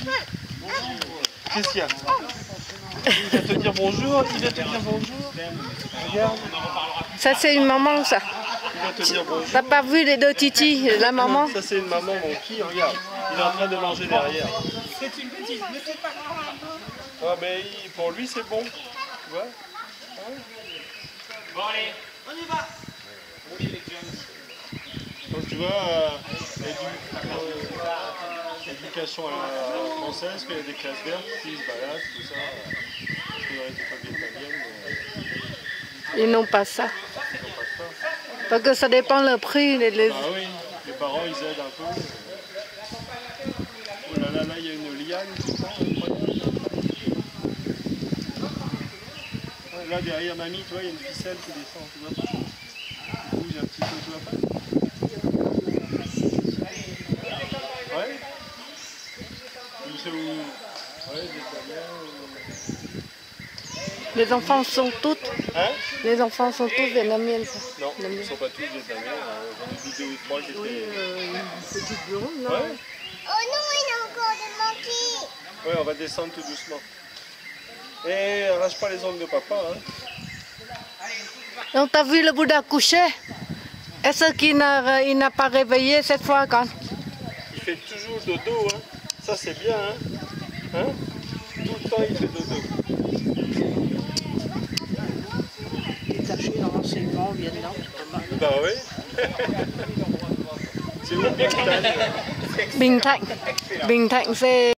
Qu'est-ce qu'il y a? Il vient te dire bonjour, il vient te dire bonjour. Regarde. Ça, c'est une maman, ça. Il vient te dire bonjour. T'as pas vu les deux titis, la maman? Ça, c'est une maman, mon qui, regarde. Il est en train de manger derrière. C'est une bêtise, ne fais pas grand. Ah, mais pour lui, c'est bon. Tu vois? Bon, allez, on y va. Donc, tu vois, l'éducation à la française, qu'il y a des classes vertes qui se baladent, tout ça. Priorité famille italienne. Ils n'ont pas ça. Ils n'ont pas ça. Parce que ça dépend le prix. Ah oui, les parents, ils aident un peu. Oh là là, là, il y a une liane, tu vois, incroyable. Là, derrière mamie, tu vois, il y a une ficelle qui descend, tu vois pas? Il bouge un petit peu, tu vois pas? Ouais. Tu sais où? Ouais, des Italiens. Les enfants sont toutes. Hein? Les enfants sont tous vietnamiens, ça. Non, ils ne sont pas tous vietnamiens. J'en ai vu 2 ou 3 qui étaient. Une petite blonde, là. Ouais. Oh non, il y a encore des monkeys. Ouais, on va descendre tout doucement. Et arrache pas les ongles de papa, hein. Donc, t'as vu le Bouddha coucher? Est-ce qu'il n'a pas réveillé cette fois quand? Il fait toujours dodo, hein. Ça, c'est bien, hein. Hein? Tout le temps, il fait dodo. Il est caché dans l'enseignement au Vietnam, c'est pas mal. Bah oui. C'est où, Big Tan? Bình Thạnh. Bình Thạnh, c'est